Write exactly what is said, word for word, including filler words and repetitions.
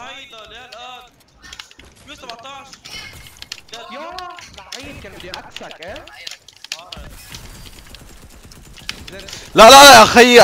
هيدا ليه الان؟ مية وسبعطعش يا لعيب كان بدي اكسك ايه؟ لا لا يا اخي